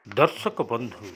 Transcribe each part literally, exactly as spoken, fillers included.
दर्शक बंधु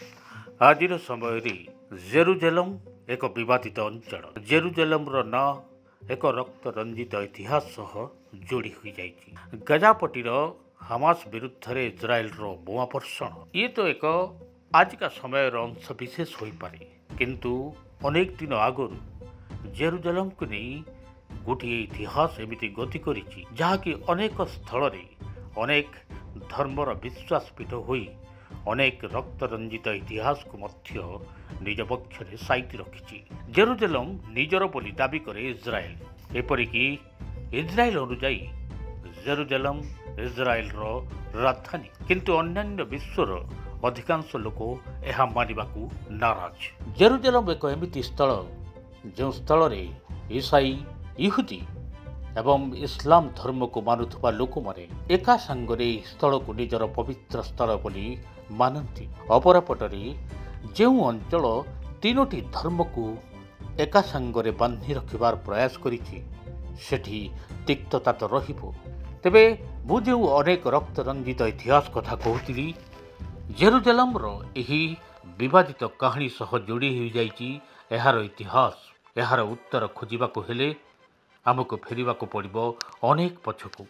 आज समय जेरुजेलम एक विवादित अंचल। जेरुजेलम ना एक रक्त रंजित इतिहास सह जोड़ी हुई जाइछि। गजापटीर हमास विरुद्ध रे इजराइल रो बोमा वर्षण ये तो एक आज का समय अंश विशेष हो पारे, किंतु अनेक दिन आगुरी जेरुजेलम को नहीं गोटे इतिहास एमती गति करिछि जहाँकि अनेक स्थल रे अनेक धर्मर विश्वास पीठ होई अनेक रक्त रंजित इतिहास को मध्य निज पक्षरे साइति रखिछि। जेरुजेलम निजर बोली दाबी करे इजराइल। एपरिकी इजराइल अनुजाई जेरुजेलम इजराइल रो राजधानी, किंतु अन्यान्य विश्वर अधिकांश लोक यह मानिबाकू नाराज। जेरुजेलम एक एमिति स्थल जो स्थल रे ईसाई इहुदी एवं इस्लाम धर्म को मानुवा लोक माने एका संगरे स्थल को निजर पवित्र स्थल बोली मानती। अपरपटरे जो अंचल तीनोटी धर्म को एका संगरे बांधि रखिबार प्रयास करिछि सेठी तिक्तता तो रहिबो। तेबे मु जो अनेक रक्त रंजित इतिहास कथा कहूतिली जेरुजेलम रो एही विवादित कहानी सह जोड़ी हो जाइछि। एहार इतिहास एहार उत्तर खोजिबाकू हेले आमको फेरिबाकू पड़िबो अनेक पछकू,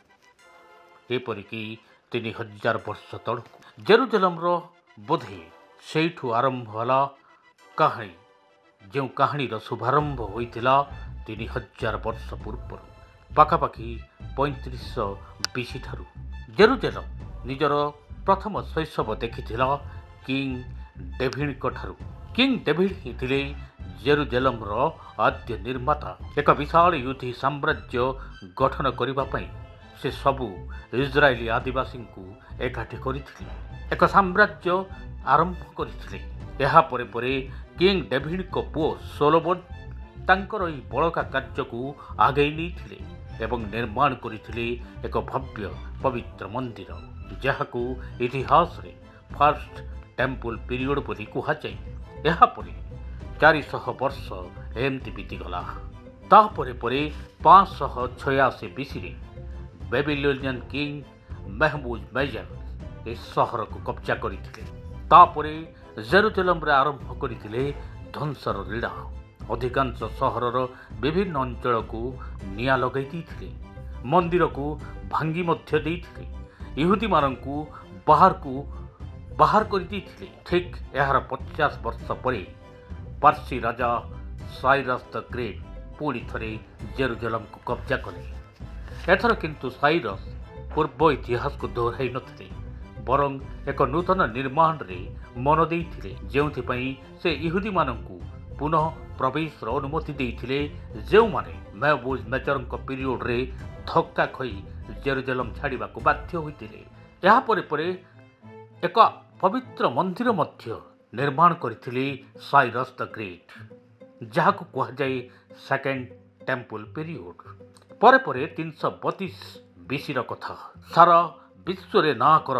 एपरिकी तीन हजार वर्ष तलकू। जेरुजेलम रो बोधे सेठू आरंभ होला कहानी, जो कहानी रो शुभारंभ होइतिला तीन हजार वर्ष पूर्व पाखापाखि पैंतीस बीसी ठारू। जेरुजेलम निजर प्रथम शैशव देखिथिला किंग डेभिड को ठारू। किंग डेभिड ही थिले जेरुजेलम रो आद्य निर्माता। एक विशाल युद्धि साम्राज्य गठन करिबा पई से सबु इजरायली आदिवासी को एकाठी करिथिले, एक साम्राज्य आरंभ करिथिले। एहा परे परे किंग डेभिड को पुओ सोलोमन तांकर ई बळका कार्य को आगे नीथिले एवं निर्माण करिथिले एक भव्य पवित्र मंदिर, जहाकू इतिहास रे फर्स्ट टेम्पल पीरियड बोली कुहा जाय। एहा परे चार सौ वर्ष एमती बीतीगला। तापरे परे पाँच सौ छयासी बीसी रे बेबिलोनियन किंग महमूद मैजर इस सहर को कब्जा करथिले। तापरे जेरुजेलम रे आरंभ करथिले ध्वंसर लीला। अधिकांश सहरर विभिन्न अंचल को निया लगाई देथिले, मंदिर को भांगी मध्य देथिले, इहुदी माननकू बाहर को बाहर कर देथिले। ठीक यार पचास वर्ष परे पारसी राजा साइरस द ग्रेट पुणी थरे जेरुजेलम को कब्जा कले। एथर किंतु साइरस पूर्व इतिहास को दोहराई नथिले, बरं एक नूतन निर्माण रे मन देइथिले, जेउथिपई से इहुदी माननकू पुनः प्रवेश अनुमति देइथिले, जेउ माने महमूद मैजरक पीरियड रे धक्का खई जेरुजेलम छाड़िबा को बाध्य होइतिले। या परे परे एक पवित्र मंदिर मध्य निर्माण करथिले साइरस द ग्रेट, जहाकू कहा जाए सेकेंड टेम्पल पीरियड। परे परे तीन सौ बतीस बीसी कथा। सारा विश्व रे ना कर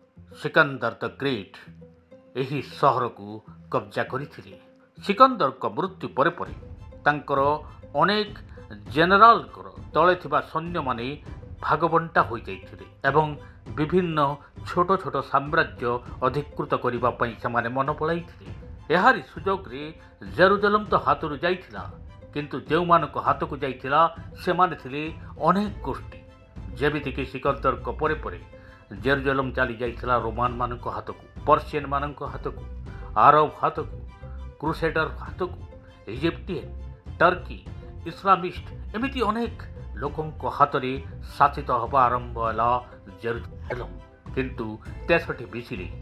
सिकंदर द ग्रेट एही सहर को कब्जा करथिले। सिकंदर को मृत्यु परे परे तांकर अनेक जेनेराल तले थिबा सैन्य माने भागबंटा हो जाइथिले एवं विभिन्न छोट छोट साम्राज्य अधिकृत करिबा पई समाने मन पळाइथिले। एहारी सुजोग रे जेरुजेलम तो हाथरू जाइथिला, किंतु जेउ मानको हाथ को जाइथिला से माने थिले अनेक गोष्ठी। जेमिति कि सिकंदर को परे परे जेरुजेलम चली जाइथिला रोमान मानको हाथ को, पर्शियन मानको हाथ को, अरब हाथ को, क्रुसेडर हाथ को, इजिप्टियन, टर्की, इस्लामिस्ट एमिति अनेक लोकों को हाथ रे शासित हवा आरंभ होला जेरुजेलम। किंतु तेसठी बीसी रे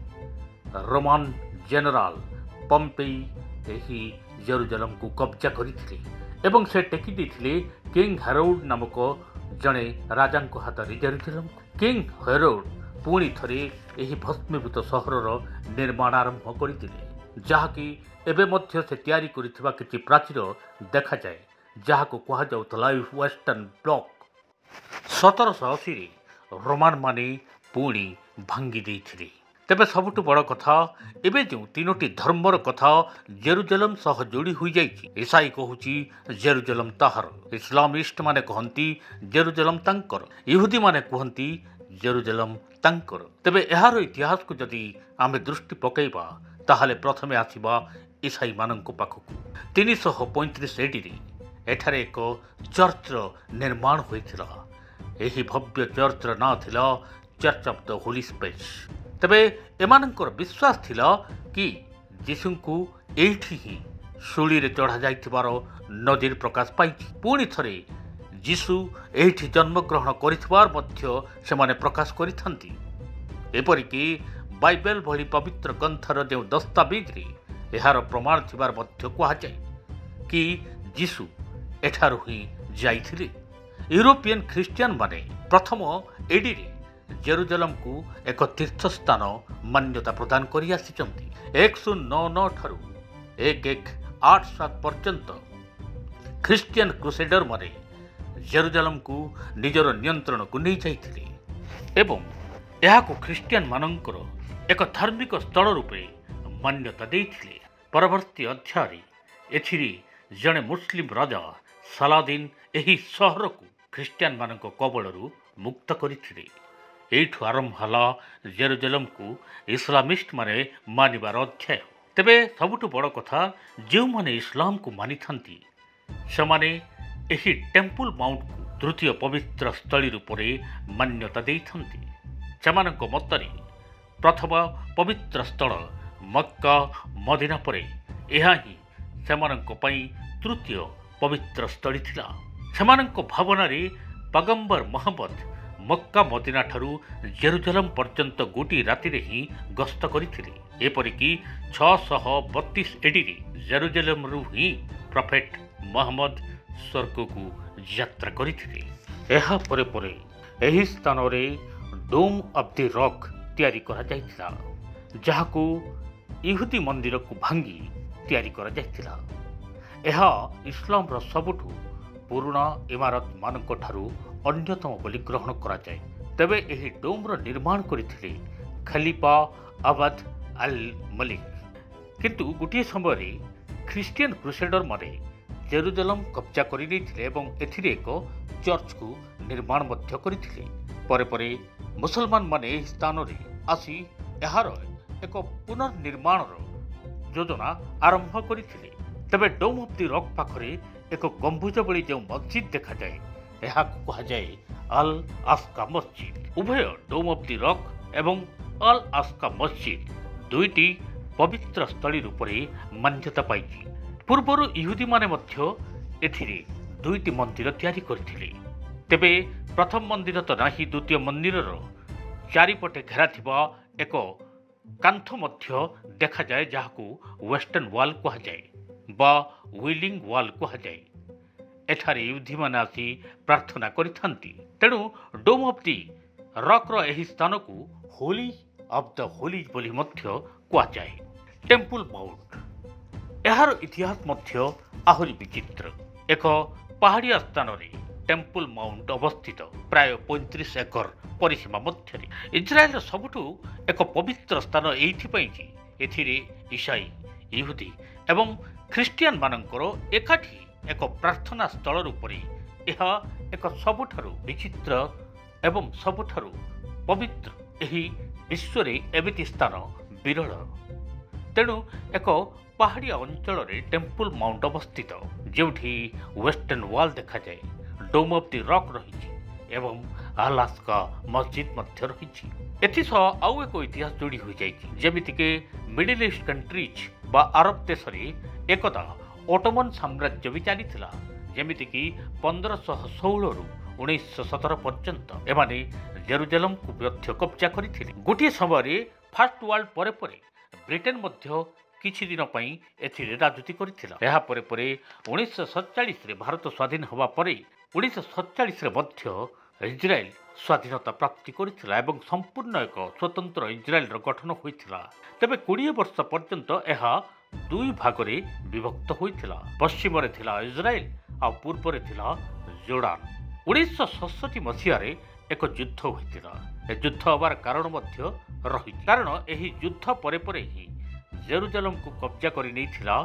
रोमान जेनेराल पम्पेई एही जेरुजेलम को कब्जा करथिले एवं से टेकी देथिले किंग हेरोड नामक जणे राजा को हाथ रे जेरुजेलम। किंग हेरोड पुणी थरे एही भस्मीभूत सहरर निर्माण आरंभ करथिले, जहाकि एबे मध्य से तैयारी करिथिबा किछि प्राचीर देखा जाए, जहाको कहा जाउतला वेस्टर्न ब्लॉक। सतर सौ अशी रे रोमान माने पुणी भांगी देथिले। तेबे सबुठु बड़ कथा एबे जो तीनोटी धर्मर कथा जेरुजेलम सह जोड़ी हुई जाइछि। ईसाई कहूची जेरुजेलम ताहार, इस्लामिस्ट माने कहंती जेरुजेलम तांकर, इहुदी माने कहंती जेरुजेलम तांकर। तेबे एहार इतिहास को जदि आमे दृष्टि पकेइबा ताहाले प्रथमे आसीबा ईसाई मानक पाखकु। तीन सौ पैंतीस एडी रे एठारे एक चर्चर निर्माण होइथिला। एही भव्य चर्चर ना थिला church of the holy space. तेबे एमानकर विश्वास थिला कि जीशुंकु एठी ही शूली रे चढ़ा जाइथिबार नदीर प्रकाश पाइछि। पुणी थरे जीशु एठी जन्मग्रहण करिथिबार मध्य सेमाने प्रकाश करिथांती। एपरिकी बाइबल भली पवित्र ग्रंथर जो दस्तावेज रे एहार प्रमाण थिबार मध्य कहा जाए कि जीशु एठारु ही जाइथिले। यूरोपियन ख्रिस्टियन माने प्रथम एडी रे जेरुजेलम को एक तीर्थ स्थान मान्यता प्रदान करि आसिचंती। एक सौ नौ नौ ठारू एक एक आठ सात पर्यंत ख्रिस्टियन क्रुसेडर माने जेरुजेलम को निजर नियंत्रण को नहीं जाइथिले एवं एहाको ख्रिस्टियन मानकर एक धार्मिक स्थल रूपे मान्यता देइथिले। परवर्ती अध्याय एथिरे जणे मुस्लिम राजा सालादीन एही सहर को ख्रिस्टियन मानक कबलरू मुक्त करिथिले। एठु आरंभ हला जेरुजेलम को इस्लामिस्ट माने मानिबार अध्याय। तेबे सबुठु बड़ कथा जो माने इस्लाम को मानि थांती सेमाने एही टेम्पल माउंट को तृतीय पवित्र स्थली रूपरे मान्यता देई थांती। सेमानक मतरे प्रथम पवित्र स्थल मक्का मदीना परे एहा ही सेमानक पई तृतीय पवित्र स्थली थिला। सेमानक भावनारे पैगंबर मोहम्मद मक्का मदीना ठारू जेरुजेलम पर्यंत गोटी राति रे ही गस्त करिथिले। एपरिकी छह सौ बत्तीस एडी रे जेरुजेलम रु ही प्रॉफेट मोहम्मद स्वर्ग को यात्रा करिथिले। एहा परे परे एही स्थान रे डोम ऑफ द रॉक तैयारी करा जाइथिला, जहाको इहुदी मंदिर को भांगी तैयारी करा जाइथिला। एहा इस्लाम रो सबुठु पुराना इमारत मानक ठारू अन्यतम बोली ग्रहण करा जाए। तबे एही डोम रो निर्माण करिथिले खलीफा अब्द अल मलिक। किंतु गोटे समय रे ख्रिस्टियन क्रुसेडर माने जेरुजेलम कब्जा करि दैथिले एवं एथिरे एक चर्च को निर्माण मध्य करिथिले। परे परे मुसलमान माने एही स्थान रे आसी एहार एक पुनर्निर्माण योजना आरंभ करिथिले। तबे डोम ऑफ द रॉक पाखरे एक गंबुज भली जो मस्जिद देखा जाए यह कहा जाए अल आस्का मस्जिद। उभय डोम ऑफ द रॉक एवं अल आस्का मस्जिद दुईटी पवित्र स्थली रूपरे मान्यता पाइछि। पूर्वर इहुदी माने मध्य एथिरे दुईटी मंदिर तैयारी करथिले। तेबे प्रथम मंदिर तो नाही, द्वितीय मंदिर चारिपटे घेरा थिबा एक कांथ मध्य देखा जाए जहाको वेस्टर्न वॉल कहा जाए बा व्हीलिंग वॉल कहा जाए। एठारे युद्धि माने आसी प्रार्थना करिथांती। तेणु डोम ऑफ द रॉक रो एही स्थान को होली ऑफ द होलीज बोली मध्य कहा जाए। टेम्पल माउंट एहार इतिहास मध्य आहुरी विचित्र। एक पहाड़िया स्थान रे टेम्पल माउंट अवस्थित प्राय पैंतीस एकर परिसीमा मध्य इजराइल सबुठु एक पवित्र स्थान एइथिपई कि एथिरे ईसाई इहुदी एवं ख्रिस्टियन मानकर एकाठी एक प्रार्थना स्थल रूपरे यह एक सबुठारु विचित्र एवं सबुठारु पवित्र एही विश्व रे एमिति स्थान विरल। तेणु एक पहाड़िया अंचल रे टेम्पल माउंट अवस्थित जोठी वेस्टर्न वॉल देखा जाए, डोम ऑफ द रॉक रही एवं अलास्का मस्जिद मध्य रही। एथिसह आउ एक इतिहास जोड़ी हो जाइछि जेमिति के मिडिल ईस्ट कंट्रीज बा अरब देश रे एकदा ओटोमन साम्राज्य भी चली जेमिति की पंद्रह सौ सोलह रु उन्नीस सतर पर्यंत एमाने जेरुजेलम को मध्य कब्जा करथिले। गोटे समय फास्ट वर्ल्ड परे परे ब्रिटेन मध्य किछि दिन पई एथिरे राजनीति करथिला। एहा परे परे उन्नीस सैंतालीस रे भारत स्वाधीन होबा परे उन्नीस सैंतालीस रे मध्य इजराइल स्वाधीनता प्राप्ति करथिला एवं संपूर्ण एक स्वतंत्र इजराइल रो गठन होइथिला। तबे बीस वर्ष पर्यंत एहा दुई भागरे विभक्त होइथिला। पश्चिम रे थिला इजराइल आ पूर्व रे थिला जोर्डान। उन्नीस सड़सठ मसीह रे एक युद्ध होइथिला। ए युद्ध हबार कारण मध्य रही, कारण एही युद्ध परे परे ही जेरुजेलम को कब्जा करि नैथिला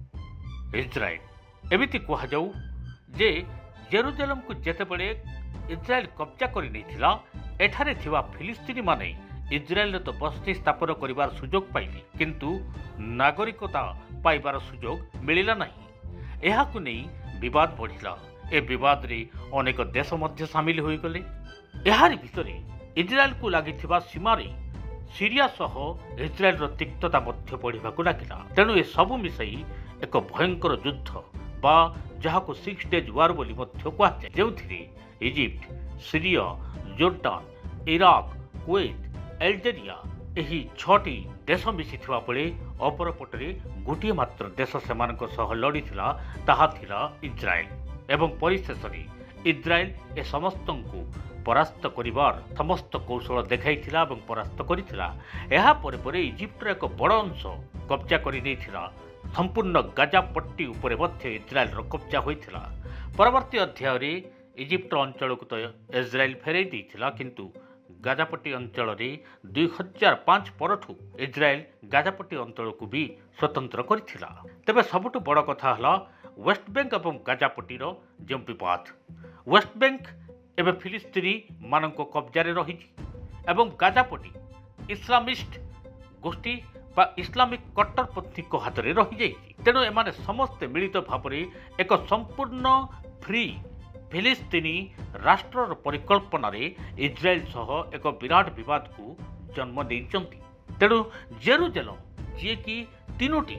इजराइल। एमिति कहा जाऊ जे जेरुजेलम को जेतेबेले इजराइल कब्जा करि नैथिला एठारे थिबा फिलिस्तीनी माने इज्राएल तो बस्ती स्थापन करिवार सुजोग पाइले किंतु नागरिकता पाइबार सुजोग मिलिला नहीं। एहाकु नै विवाद बढ़िला। ए विवाद रे अनेक देश मध्य सामिल होई गले। एहारी भितरे इज्राएल को लागिथिबा सीमारे सीरिया सह इज्राएल रो तिक्तता मध्य बढ़िबाकु लागिला। तेणु ए सबु मिसई एक भयंकर युद्ध बा जहाको सिक्स डेज वार बोली मध्य कुहाଯାଏ, ଯେଉଁଥିରେ Egypt, Syria, Jordan, Iraq, Kuwait, Algeria ଏହି ଛଅଟି ଦେଶ ମିଶିଥିବା ବେଳେ ଅପରପଟରେ ଗୋଟିଏ ମାତ୍ର ଦେଶ ସେମାନଙ୍କ ସହ ଲଢ଼ିଥିଲା, ତାହା ଥିଲା ଇସ୍ରାଏଲ। ଏବଂ ପରିଶେଷରେ ଇସ୍ରାଏଲ ଏ ସମସ୍ତଙ୍କୁ ପରାସ୍ତ କରିବାର ସମସ୍ତ କୌଶଳ ଦେଖାଇଥିଲା ଏବଂ ପରାସ୍ତ କରିଥିଲା। ଏହା ପରେ ପରେ ଇଜିପ୍ଟର ଏକ ବଡ଼ ଅଂଶ କବ୍ଜା କରିନେଇଥିଲା। ସମ୍ପୂର୍ଣ୍ଣ ଗାଜା ପଟ୍ଟି ଉପରେ ମଧ୍ୟ ଇସ୍ରାଏଲର କବ୍ଜା ହୋଇଥିଲା। ପରବର୍ତ୍ତୀ ଅଧ୍ୟାୟରେ ଇଜିପ୍ଟ ଅଞ୍ଚଳକୁ ତ ଇସ୍ରାଏଲ ଫେରାଇ ଦେଇଥିଲା, କିନ୍ତୁ गाजापट्टी अंचल दुई हजार पांच परठू इज्राएल गाजापट्टी अंचल को भी स्वतंत्र करथिला। तेबे सबुठु बड़ कथा हला वेस्ट बैंक और गाजापट्टी जो विवाद। वेस्ट बैंक एबे फिलिस्तीनी मानक कब्जारे रही एवं गाजापट्टी इस्लामिस्ट गोष्ठी बा इस्लामिक कट्टरपंथी हाथ में रही जाइए। तेणु एमाने समस्ते मिलित भाव एक संपूर्ण फ्री फिलिस्तीनी राष्ट्रर परिकल्पना इज्राएल सह एक विराट विवाद को जन्म देइचंती। तेणु जेरुजेलम जी कि तीनोटी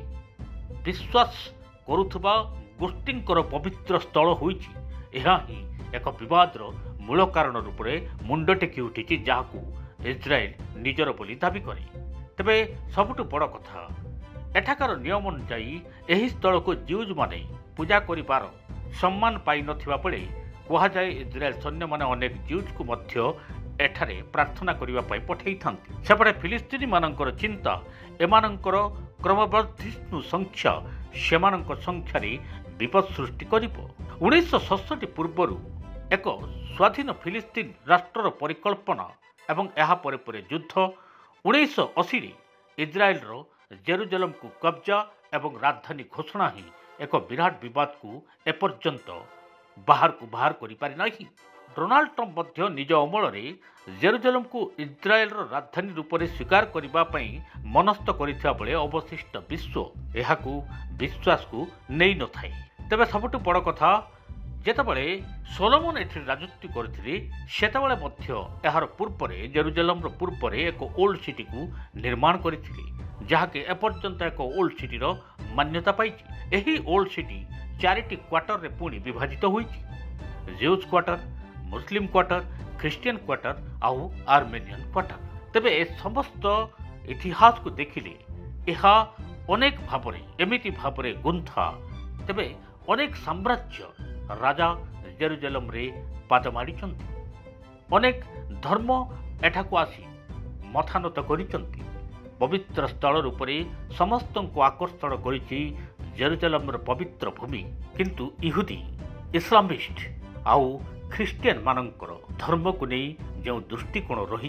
विश्वास करुथबा गोष्ठींकर पवित्र स्थल होइछि, एहा ही एक विवादर मूल कारण रूप में मुंड टेकी उठी जहाकू इज्राएल निजर बोली दाबी करे। तेबे सबुठु बड़ कथा एठाकार नियम अनुसायी एही स्थल को ज्यूज माने पूजा करिबार सम्मान पाई नथिबा बेले कुहाଯାଏ इज्राएल सैन्य माने अनेक ज्यूज को मध्य एठारे प्रार्थना करिबा पई पठेई थांती। सेपटे फिलिस्तीनी मानकर चिंता एमानकर क्रमवर्धिष्णु संख्या सेमानकर संख्या रे विपद सृष्टि करिबो। उन्नीस सौ सड़सठ पूर्वरु एक स्वाधीन फिलिस्तीन राष्ट्रर परिकल्पना एवं एहा परे परे युद्ध उन्नीस सौ अस्सी रे इज्राएल रो जेरुजेलम को कब्जा एवं राजधानी घोषणा ही एक विराट विवाद को एपर्यंत बाहर को बाहर करि पारि नाही। डोनाल्ड ट्रंप मध्य निज अमल में जेरुजेलम को इज्राएल राजधानी रूप में स्वीकार करने पई मनस्थ करिथिबा बेले अवशिष्ट विश्व एहाकू विश्वास को नहीं न थाए। तेबे सबुठु बड़ कथा जेतेबेले सोलोमन एठी राजत्व करथिले सेतेबेले मध्य एहार पूर्व में जेरुजेलम रो पूर्व में एक ओल्ड सिटी को निर्माण करथिले, जहाँकि एपर्यंत एक ओल्ड सिटी रो मान्यता पाइछि। एही ओल्ड सिटी चारिटी क्वार्टर रे पुणी विभाजित होइछि, Jews quarter, Muslim quarter, Christian quarter आउ आर्मेनियन क्वार्टर। तेबे ए समस्त इतिहास को देखिले एहा अनेक भावरे एमिति भावरे गुंथा। तेबे अनेक साम्राज्य राजा जेरुजेलम रे पाद मारिचंती, अनेक धर्म एठाकू आसी मथानत करिचंती। पवित्र स्थल रूप में समस्त को आकर्षण करिछि जेरुजेलम पवित्र भूमि, किंतु इहुदी इस्लामिस्ट आउ ख्रिस्टियन मानकर धर्म को नहीं जो दृष्टिकोण रही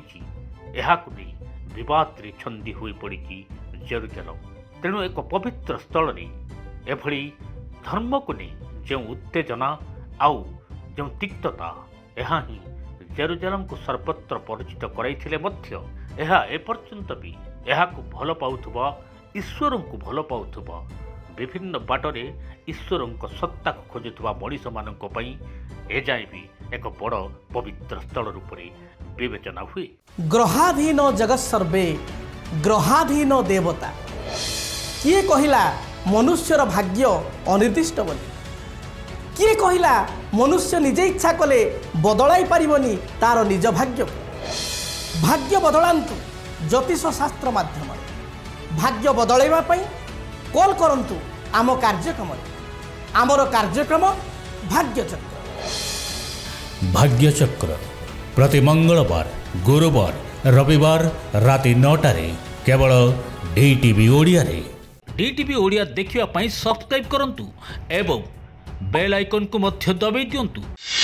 नहीं विवाद रे छंदी हुई पड़ी जेरुजेलम। तेणु एक पवित्र स्थल में एभली धर्म को नहीं जो उत्तेजना आउ जो तिक्तता यह ही जेरुजेलम को सर्वत्र परिचित कराइथिले मध्य एहा एपर्यंत भी एहाकू भल पाउथुबा ईश्वर को भल पाउथुबा विभिन्न बाटरे ईश्वर सत्ता को खोजुवा मनीष मानक एजाए भी एक बड़ पवित्र स्थल रूप में विवेचना हुए। ग्रहाधीन जगत सर्वे ग्रहाधीन देवता किए कहिला मनुष्यर भाग्य अनिर्दिष्ट बोली, किए कहिला मनुष्य निजे इच्छा कले बदलाई पारिबनी तार निज भाग्य। भाग्य बदलांतु ज्योतिष शास्त्र माध्यम भाग्य बदलैवा पई कॉल करंतु आम कार्यक्रम आमर कार्यक्रम भाग्यचक्र। भाग्यचक्र प्रति मंगलवार, गुरुवार, रविवार राति नौटारे केवल डीटीवी ओडिया रे। डीटीवी ओडिया देखिवा पई सब्सक्राइब करंतु एवं बेल आइकन को मध्य दबाई दियंतु।